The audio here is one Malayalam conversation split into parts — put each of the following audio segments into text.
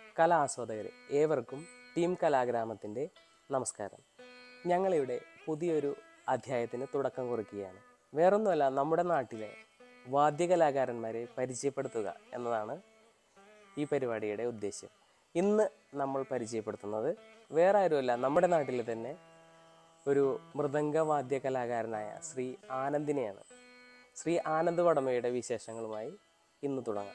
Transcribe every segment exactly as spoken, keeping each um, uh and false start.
കലാസ്വാദകരെ ഏവർക്കും ടീം കലാഗ്രാമത്തിൻ്റെ നമസ്കാരം. ഞങ്ങളിവിടെ പുതിയൊരു അധ്യായത്തിന് തുടക്കം കുറിക്കുകയാണ്. വേറൊന്നുമല്ല, നമ്മുടെ നാട്ടിലെ വാദ്യകലാകാരന്മാരെ പരിചയപ്പെടുത്തുക എന്നതാണ് ഈ പരിപാടിയുടെ ഉദ്ദേശ്യം. ഇന്ന് നമ്മൾ പരിചയപ്പെടുത്തുന്നത് വേറെ ആരുമല്ല, നമ്മുടെ നാട്ടിലെ തന്നെ ഒരു മൃദംഗവാദ്യ കലാകാരനായ ശ്രീ ആനന്ദിനെയാണ്. ശ്രീ ആനന്ദ് വടമയുടെ വിശേഷങ്ങളുമായി ഇന്ന് തുടങ്ങാം.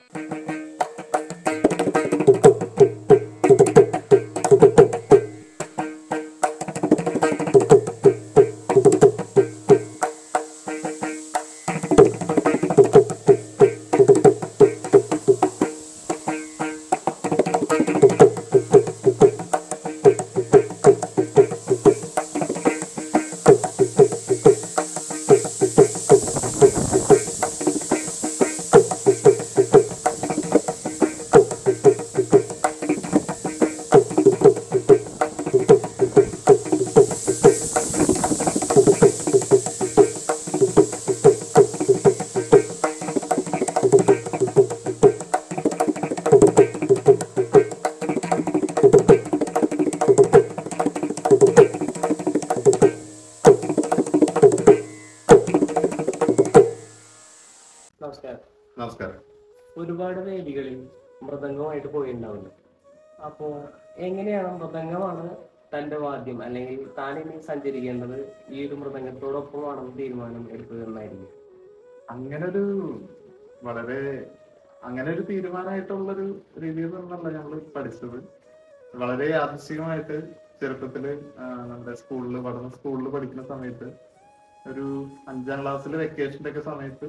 നമസ്കാരം. ഒരുപാട് വേദികളിൽ മൃദംഗമായിട്ട് പോയിട്ടുണ്ടാവില്ല. അപ്പോൾ എങ്ങനെയാണ് മൃദംഗമാണ് തൻ്റെ വാദ്യം, അല്ലെങ്കിൽ താൻ ഇനി സഞ്ചരിക്കേണ്ടത് ഈ ഒരു മൃദംഗത്തോടൊപ്പമാണെന്ന് തീരുമാനം എടുക്കുക എന്നായിരിക്കും? അങ്ങനെ ഒരു വളരെ അങ്ങനെ ഒരു തീരുമാനമായിട്ടുള്ളൊരു രീതിയിൽ നിന്നല്ല ഞങ്ങൾ പഠിച്ചത്. വളരെ യാദൃശ്ചികമായിട്ട് ചെറുപ്പത്തില് നമ്മുടെ സ്കൂളിൽ പഠന സ്കൂളിൽ പഠിക്കുന്ന സമയത്ത് ഒരു അഞ്ചാം ക്ലാസ്സിൽ വെക്കേഷൻ്റെ ഒക്കെ സമയത്ത്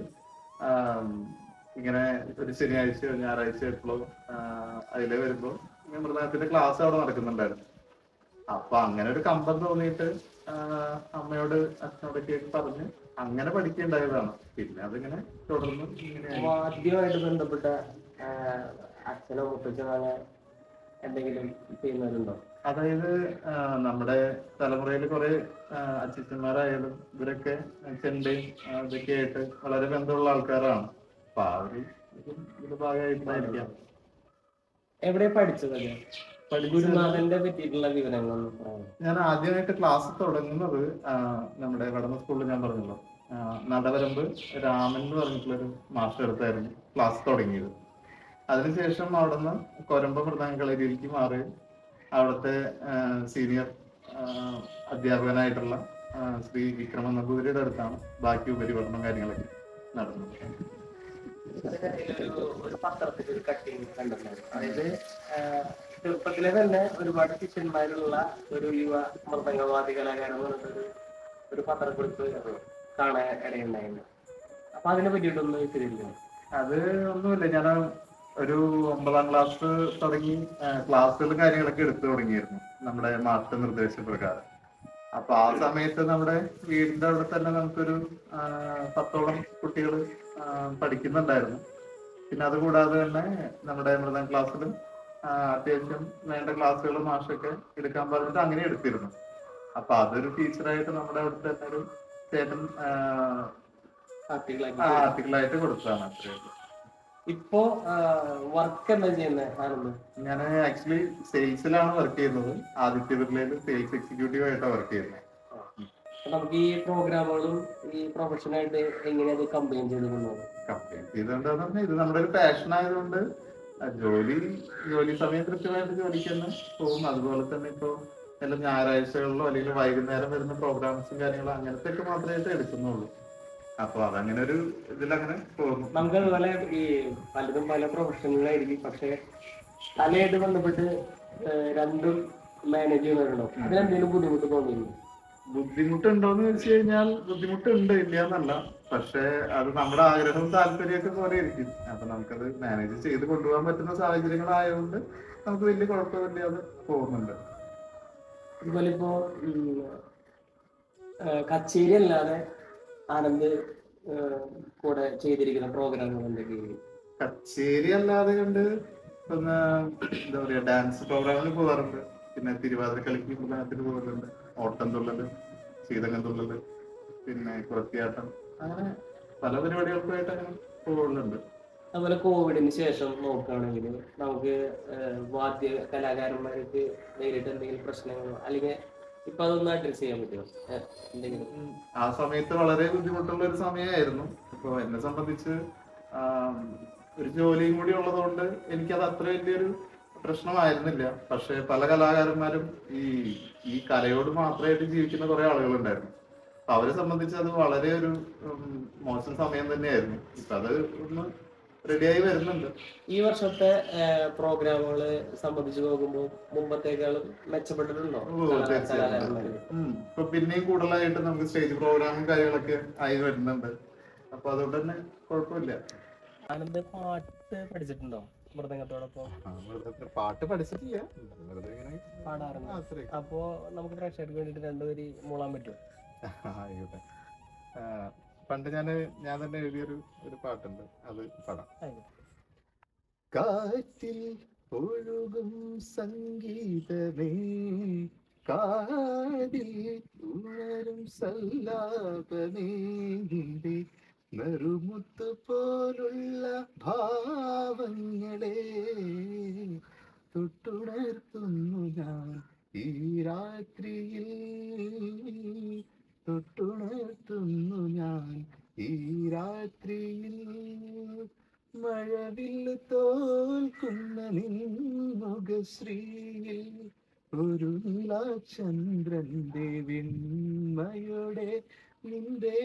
ഇങ്ങനെ ഒരു ശനിയാഴ്ചയോ ഞായറാഴ്ചയോ എപ്പോഴും അതിലെ വരുമ്പോ മൃദംഗത്തിന്റെ ക്ലാസ് അവിടെ നടക്കുന്നുണ്ടായിരുന്നു. അപ്പൊ അങ്ങനെ ഒരു കമ്പം തോന്നിയിട്ട് അമ്മയോട് അച്ഛനോടൊക്കെ പറഞ്ഞ് അങ്ങനെ പഠിക്കേണ്ടായതാണ്. പിന്നെ അതിങ്ങനെ തുടർന്ന് വാദ്യമായിട്ട് ബന്ധപ്പെട്ട അച്ഛനോ മുത്തച്ഛനോ എന്തെങ്കിലും ചെയ്യുന്നവരുണ്ടോ? അതായത് നമ്മുടെ തലമുറയിൽ കുറെ അച്ഛന്മാരായാലും ഇവരൊക്കെ ചെണ്ടയും ഇതൊക്കെ ആയിട്ട് വളരെ ബന്ധമുള്ള ആൾക്കാരാണ്. അപ്പൊ ആ ഒരു ഇതിന്റെ ഭാഗമായിട്ടായിരിക്കാം. എവിടെ പഠിച്ചത്? ഗുരുനാഥന്റെ പറ്റിയിട്ടുള്ള വിവരങ്ങൾ ഞാൻ ആദ്യമായിട്ട് ക്ലാസ് തുടങ്ങുന്നത് നമ്മുടെ വടമ സ്കൂളിൽ ഞാൻ പറഞ്ഞല്ലോ, നടവരമ്പ് രാമൻ എന്ന് പറഞ്ഞിട്ടുള്ളൊരു മാസ്റ്റർ അടുത്തായിരുന്നു ക്ലാസ് തുടങ്ങിയത്. അതിനുശേഷം അവിടുന്ന് കൊരമ്പ മൃദംഗ കളരിയിലേക്ക് മാറി അവിടുത്തെ സീനിയർ അധ്യാപകനായിട്ടുള്ള ശ്രീ വിക്രമ നമ്പൂതിരിയുടെ അടുത്താണ് ബാക്കി ഉപരിപഠനം കാര്യങ്ങളൊക്കെ നടന്നത്. ഒരു പത്രത്തിൽ ഒരു കട്ടിങ് കണ്ടിട്ടുണ്ടായിരുന്നു. അതായത് ചെറുപ്പത്തിലെ തന്നെ ഒരുപാട് ശിഷ്യന്മാരുള്ള ഒരു യുവ മൃദംഗവാദി കലാകാരൻ പറഞ്ഞിട്ടൊരു ഒരു പത്രക്കുറിപ്പ് കാണാൻ ഇടയുണ്ടായിരുന്നു. അപ്പൊ അതിനെ പറ്റിയിട്ടൊന്ന് വിശദീകരിക്കണം. അത് ഒന്നുമില്ല, ഞാൻ ഒരു ഒമ്പതാം ക്ലാസ് തുടങ്ങി ക്ലാസ്സുകളും കാര്യങ്ങളൊക്കെ എടുത്തു തുടങ്ങിയിരുന്നു നമ്മുടെ മാസ്റ്റർ നിർദ്ദേശപ്രകാരം. അപ്പൊ ആ സമയത്ത് നമ്മുടെ വീടിന്റെ അവിടെ തന്നെ നമുക്കൊരു പത്തോളം കുട്ടികൾ പഠിക്കുന്നുണ്ടായിരുന്നു. പിന്നെ അതുകൂടാതെ തന്നെ നമ്മുടെ മൃദംഗ ക്ലാസ്സിലും അത്യാവശ്യം വേണ്ട ക്ലാസ്സുകൾ മാഷൊക്കെ എടുക്കാൻ പറഞ്ഞിട്ട് അങ്ങനെ എടുത്തിരുന്നു. അപ്പൊ അതൊരു ടീച്ചറായിട്ട് നമ്മുടെ അവിടുത്തെ തന്നെ ഒരു ചേട്ടൻ ആർട്ടിക്കിളായിട്ട് കൊടുത്തതാണ്. അത്രയും. ഇപ്പോ വർക്ക് എന്താ ചെയ്യുന്നത്? ഞാൻ ആക്ച്വലി സെയിൽസിലാണ് വർക്ക് ചെയ്യുന്നത്. ആദിത്യ ബിർലയിൽ സെയിൽസ് എക്സിക്യൂട്ടീവ് ആയിട്ടാണ് വർക്ക് ചെയ്യുന്നത്. നമുക്ക് ഈ പ്രോഗ്രാമുകളും ഈ പ്രൊഫഷനായിട്ട് എങ്ങനെയത് കമ്പൈൻ ചെയ്ത് കൊണ്ടുപോകും? കമ്പൈൻ ചെയ്തുകൊണ്ടെന്ന് പറഞ്ഞാൽ ഇത് നമ്മുടെ ഒരു പാഷൻ ആയതുകൊണ്ട് ജോലി ജോലി സമയം കൃത്യമായിട്ട് ജോലിക്ക് തന്നെ പോകും. അതുപോലെ തന്നെ ഇപ്പൊ എല്ലാ ഞായറാഴ്ചകളിലോ അല്ലെങ്കിൽ വൈകുന്നേരം വരുന്ന പ്രോഗ്രാംസും കാര്യങ്ങളും അങ്ങനത്തെ ഒക്കെ മാത്രമായിട്ട് എടുക്കുന്നുള്ളൂ. അപ്പൊ അതങ്ങനെ ഒരു ഇതിലങ്ങനെ പോകുന്നു. നമുക്ക് അതുപോലെ ഈ പലതും പല പ്രൊഫഷണലായിരിക്കും, പക്ഷെ കലയായിട്ട് ബന്ധപ്പെട്ട് രണ്ടും മാനേജ് ചെയ്യുന്നവരുണ്ടോ? അതിനെന്തെങ്കിലും ബുദ്ധിമുട്ട് തോന്നിയിരുന്നു? ബുദ്ധിമുട്ടുണ്ടോന്ന് ചോദിച്ചു കഴിഞ്ഞാൽ ബുദ്ധിമുട്ടുണ്ട്, ഇല്ല എന്നല്ല. പക്ഷെ അത് നമ്മുടെ ആഗ്രഹവും താല്പര്യമൊക്കെ പോലെ ഇരിക്കും. അപ്പൊ നമുക്കത് മാനേജ് ചെയ്ത് കൊണ്ടുപോകാൻ പറ്റുന്ന സാഹചര്യങ്ങളായതുകൊണ്ട് നമുക്ക് വലിയ കുഴപ്പമില്ലാതെ പോകുന്നുണ്ട്. അതുപോലെ ഇപ്പോ കച്ചേരി അല്ലാതെ ആനന്ദ് കൂടെ ചെയ്തിരിക്കുന്ന പ്രോഗ്രാമുകൾ എന്തൊക്കെയാണ്? കച്ചേരി അല്ലാതെ കണ്ട് പിന്നെ എന്താ പറയാ ഡാൻസ് പ്രോഗ്രാമിൽ പോകാറുണ്ട്. പിന്നെ തിരുവാതിര കളിക്ക് മൃദംഗത്തിന് പോകാറുണ്ട്. ഓട്ടം തുള്ളല്, ശീതകം തുള്ളല്, പിന്നെ കുറത്തിയാട്ടം, അങ്ങനെ പല പരിപാടികൾക്കായിട്ട് അങ്ങനെ പോകുന്നുണ്ട്. അതുപോലെ കോവിഡിന് ശേഷം നോക്കുകയാണെങ്കിൽ നമുക്ക് വാദ്യ കലാകാരന്മാർക്ക് നേരിട്ട് എന്തെങ്കിലും പ്രശ്നങ്ങളോ അല്ലെങ്കിൽ ഇപ്പൊ അതൊന്നും അഡ്രസ് ചെയ്യാൻ പറ്റുമോ എന്തെങ്കിലും? ആ സമയത്ത് വളരെ ബുദ്ധിമുട്ടുള്ള ഒരു സമയമായിരുന്നു. ഇപ്പൊ എന്നെ സംബന്ധിച്ച് ഒരു ജോലിയും കൂടി ഉള്ളതുകൊണ്ട് എനിക്കത് അത്ര വലിയൊരു പ്രശ്നമായിരുന്നില്ല. പക്ഷെ പല കലാകാരന്മാരും ഈ ഈ കലയോട് മാത്രമായിട്ട് ജീവിക്കുന്ന കുറെ ആളുകളുണ്ടായിരുന്നു. അവരെ സംബന്ധിച്ച് അത് വളരെ ഒരു മോശം സമയം തന്നെയായിരുന്നു. ഇപ്പൊ അത് ഒന്ന് റെഡിയായി വരുന്നുണ്ട്. ഈ വർഷത്തെ പ്രോഗ്രാമുകള് സംബന്ധിച്ച് നോക്കുമ്പോൾ മുമ്പത്തേക്കാളും മെച്ചപ്പെട്ടിട്ടുണ്ടോ? ഇപ്പൊ പിന്നെയും കൂടുതലായിട്ട് നമുക്ക് സ്റ്റേജ് പ്രോഗ്രാമും കാര്യങ്ങളൊക്കെ ആയി വരുന്നുണ്ട്. അപ്പൊ അതുകൊണ്ട് തന്നെ കുഴപ്പമില്ല. ആനന്ദ് പാട്ട് പഠിച്ചിട്ടുണ്ടോ മൃദംഗത്തോടൊപ്പം? പാട്ട് പഠിച്ചിട്ടില്ല, പാടാറുണ്ട്. അപ്പോ നമുക്ക് പ്രേക്ഷകർക്ക് വേണ്ടിട്ട് രണ്ടുപേരി മൂളാൻ പറ്റുമോ? ആയിക്കോട്ടെ. പണ്ട് ഞാന് ഞാൻ തന്നെ എഴുതിയൊരു ഒരു പാട്ടുണ്ട്, അത് പാടാം. കാറ്റിൽ ഒഴുകും സംഗീതമേ, കാതിൽ ഉണരും സല്ലാപമേ, നിന്റെ നറുമുത്തു പോലുള്ള ഭാവങ്ങളെ തൊട്ടുണർത്തുന്നു ഞാൻ ഈ രാത്രിയിൽ, തൊട്ടുണർത്തുന്നു ഞാൻ ഈ രാത്രിയിൽ. മഴവിൽ തോൽക്കുന്ന നിൻമുഖശ്രീയിൽ ഒരു നിലാചന്ദ്രന്റെ വിൺമയുടെ നിന്റെ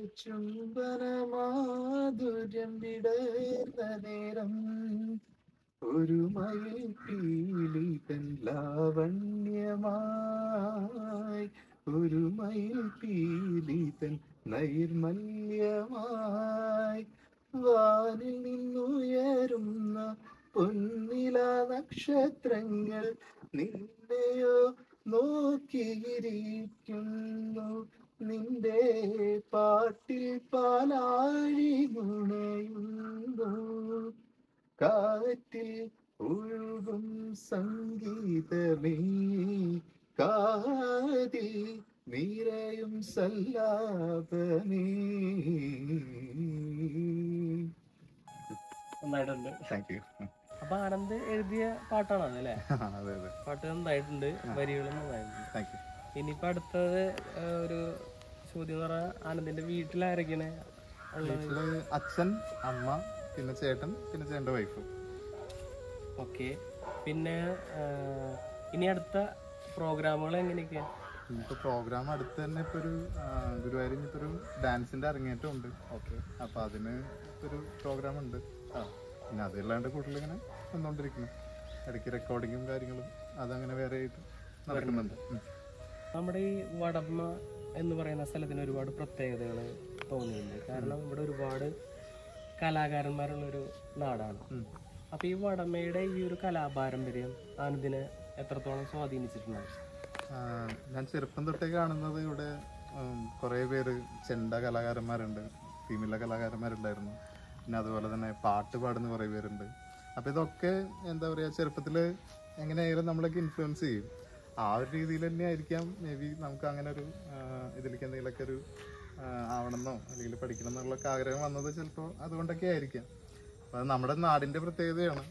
ചുംബനമാധുര്യം വിടർന്ന നേരം ഒരു മയിൽ പീലി തൻ ലാവണ്യമായി, ഒരു മയിൽ പീലി തൻ നൈർമല്യമായി വാനിൽ നിന്നുയരുന്ന പൊന്നില നക്ഷത്രങ്ങൾ നിന്നെയോ നോക്കിയിരിക്കുന്നു, നിന്റെ പാട്ടിൽ പാലാഴി നുണയുന്നു. കാറ്റിൽ ഒഴുകും സംഗീതമേ, കാതിൽ നിറയും സല്ലാപമേ. നന്നായിട്ടുണ്ട്. Thank you. അപ്പൊ ആനന്ദ് എഴുതിയ പാട്ടാണ് അല്ലേ? പാട്ട് നന്നായിട്ടുണ്ട്, വരികളും നന്നായിട്ടുണ്ട്. Thank you. ഇനിയിപ്പോ അടുത്തത് ഒരു ചോദ്യം എന്ന് പറഞ്ഞാൽ ആനന്ദിന്റെ വീട്ടിലാരൊക്കെയാണ് ഉള്ളത്? അച്ഛൻ, അമ്മ, പിന്നെ ചേട്ടൻ, പിന്നെ ചേട്ടൻ്റെ വൈഫ്. ഓക്കെ. പിന്നെ ഇനി അടുത്ത പ്രോഗ്രാമുകൾ എങ്ങനെയൊക്കെയാ? ഇപ്പൊ പ്രോഗ്രാം അടുത്ത് തന്നെ ഇപ്പൊ ഒരു ഗുരുവായൂർ ഇപ്പൊ ഒരു ഡാൻസിന്റെ അരങ്ങേറ്റം ഉണ്ട്. ഓക്കെ. അപ്പൊ അതിന് ഒരു പ്രോഗ്രാം ഉണ്ട്. പിന്നെ അതല്ലാണ്ട് കൂടുതൽ ഇങ്ങനെ വന്നോണ്ടിരിക്കുന്നു. ഇടയ്ക്ക് റെക്കോർഡിങ്ങും കാര്യങ്ങളും അതങ്ങനെ വേറെ ആയിട്ട് നടക്കുന്നുണ്ട്. നമ്മുടെ ഈ വടമ എന്ന് പറയുന്ന സ്ഥലത്തിന് ഒരുപാട് പ്രത്യേകതകൾ തോന്നിയിട്ടുണ്ട്. കാരണം ഇവിടെ ഒരുപാട് കലാകാരന്മാരുള്ളൊരു നാടാണ്. അപ്പൊ ഈ വടമയുടെ ഈ ഒരു കലാപാരമ്പര്യം ആനന്ദിനെ എത്രത്തോളം സ്വാധീനിച്ചിട്ടുണ്ടാവും? ഞാൻ ചെറുപ്പം തൊട്ടേ കാണുന്നത് ഇവിടെ കുറേ പേര് ചെണ്ട കലാകാരന്മാരുണ്ട്, ഫീമെയിലെ കലാകാരന്മാരുണ്ടായിരുന്നു. പിന്നെ അതുപോലെ തന്നെ പാട്ട് പാടുന്ന കുറേ പേരുണ്ട്. അപ്പം ഇതൊക്കെ എന്താ പറയുക, ചെറുപ്പത്തിൽ എങ്ങനെയായാലും നമ്മളൊക്കെ ഇൻഫ്ലുവൻസ് ചെയ്യും. ആ ഒരു രീതിയിൽ തന്നെ ആയിരിക്കാം മേ ബി നമുക്ക് അങ്ങനെ ഒരു ഇതിലേക്ക് എന്തെങ്കിലുമൊക്കെ ഒരു ആവണമെന്നോ അല്ലെങ്കിൽ പഠിക്കണം എന്നുള്ളൊക്കെ ആഗ്രഹം വന്നത് ചിലപ്പോൾ അതുകൊണ്ടൊക്കെ ആയിരിക്കാം. അപ്പം അത് നമ്മുടെ നാടിൻ്റെ പ്രത്യേകതയാണ്.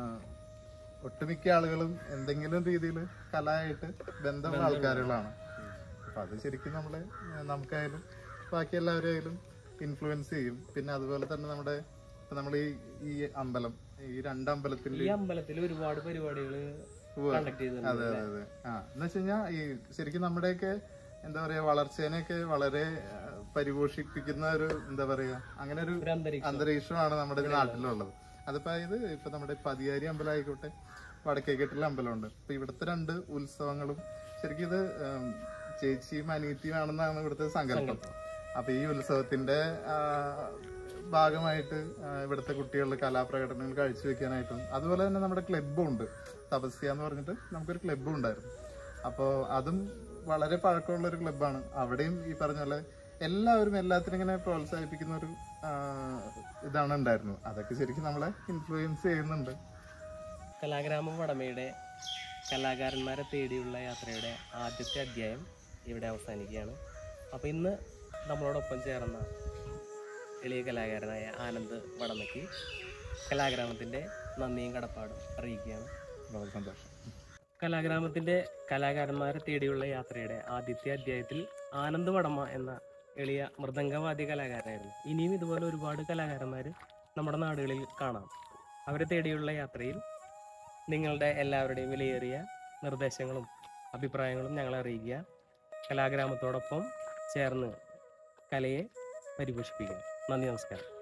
ഒട്ടുമിക്ക ആളുകളും എന്തെങ്കിലും രീതിയിൽ കലയായിട്ട് ബന്ധമുള്ള ആൾക്കാരുകളാണ്. അപ്പം അത് ശരിക്കും നമ്മളെ നമുക്കായാലും ബാക്കി എല്ലാവരെയായാലും ഇൻഫ്ലുവൻസ് ചെയ്യും. പിന്നെ അതുപോലെ തന്നെ നമ്മുടെ നമ്മൾ ഈ ഈ അമ്പലം ഈ രണ്ട് അമ്പലത്തിന്റെ ഈ അമ്പലത്തിൽ ഒരുപാട് പരിപാടികൾ. അതെ അതെ അതെ. ആ എന്ന് വെച്ച് കഴിഞ്ഞാൽ ഈ ശരിക്കും നമ്മുടെയൊക്കെ എന്താ പറയാ വളർച്ചേനെയൊക്കെ വളരെ പരിപോഷിപ്പിക്കുന്ന ഒരു എന്താ പറയാ അങ്ങനെ ഒരു അന്തരീക്ഷമാണ് നമ്മുടെ നാട്ടിലുള്ളത്. അതിപ്പോ ഇത് ഇപ്പൊ നമ്മുടെ പതിയാരി അമ്പലം ആയിക്കോട്ടെ, വടക്കേക്കെട്ടിലെ അമ്പലമുണ്ട്. അപ്പൊ ഇവിടുത്തെ രണ്ട് ഉത്സവങ്ങളും ശരിക്കും ഇത് ചേച്ചിയും അനിയത്തിയും ആണെന്നാണ് ഇവിടുത്തെ സങ്കല്പം. അപ്പൊ ഈ ഉത്സവത്തിന്റെ ഭാഗമായിട്ട് ഇവിടുത്തെ കുട്ടികളുടെ കലാപ്രകടനങ്ങൾ കാഴ്ചവെക്കാനായിട്ടും അതുപോലെ തന്നെ നമ്മുടെ ക്ലബ്ബും ഉണ്ട്, തപസ്യ എന്ന് പറഞ്ഞിട്ട് നമുക്കൊരു ക്ലബ്ബും ഉണ്ടായിരുന്നു. അപ്പോൾ അതും വളരെ പഴക്കമുള്ള ഒരു ക്ലബ്ബാണ്. അവിടെയും ഈ പറഞ്ഞ പോലെ എല്ലാവരും എല്ലാത്തിനും ഇങ്ങനെ പ്രോത്സാഹിപ്പിക്കുന്ന ഒരു ഇതാണ് ഉണ്ടായിരുന്നു. അതൊക്കെ ശരിക്കും നമ്മളെ ഇൻഫ്ലുവൻസ് ചെയ്യുന്നുണ്ട്. കലാഗ്രാമം വടമയുടെ കലാകാരന്മാരെ തേടിയുള്ള യാത്രയുടെ ആദ്യത്തെ അധ്യായം ഇവിടെ അവസാനിക്കുകയാണ്. അപ്പോൾ ഇന്ന് നമ്മളോടൊപ്പം ചേർന്ന എളിയ കലാകാരനായ ആനന്ദ് വടമയ്ക്ക് കലാഗ്രാമത്തിൻ്റെ നന്ദിയും കടപ്പാടും അറിയിക്കുകയാണ്. വളരെ സന്തോഷം. കലാഗ്രാമത്തിൻ്റെ കലാകാരന്മാരെ തേടിയുള്ള യാത്രയുടെ ആദ്യത്തെ അധ്യായത്തിൽ ആനന്ദ് വടമ എന്ന എളിയ മൃദംഗവാദ്യ കലാകാരനായിരുന്നു. ഇനിയും ഇതുപോലെ ഒരുപാട് കലാകാരന്മാർ നമ്മുടെ നാടുകളിൽ കാണാം. അവരെ തേടിയുള്ള യാത്രയിൽ നിങ്ങളുടെ എല്ലാവരുടെയും വിലയേറിയ നിർദ്ദേശങ്ങളും അഭിപ്രായങ്ങളും ഞങ്ങളെ അറിയിക്കുക. കലാഗ്രാമത്തോടൊപ്പം ചേർന്ന് കലയെ പരിപോഷിപ്പിക്കുക. നന്ദി, നമസ്കാരം.